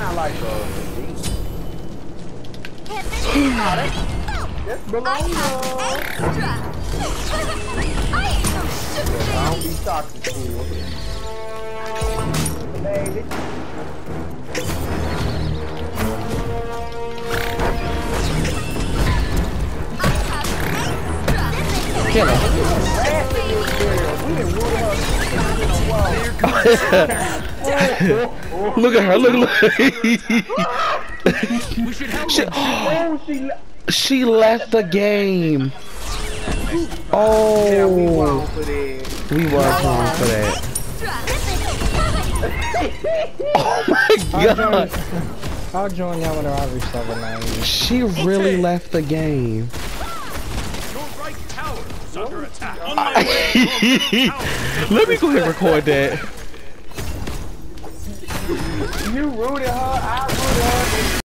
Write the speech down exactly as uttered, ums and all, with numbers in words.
sound like a that's below you. I don't be talking to you. Baby. Kill her. Look at her, look, look. she, oh, she left the game. Oh, yeah, we won for that. We was wrong for that. Oh my god. I'll join y'all when I reach level ninety. She really left the game. Under attack. Let me go ahead and record that. You rooted her, I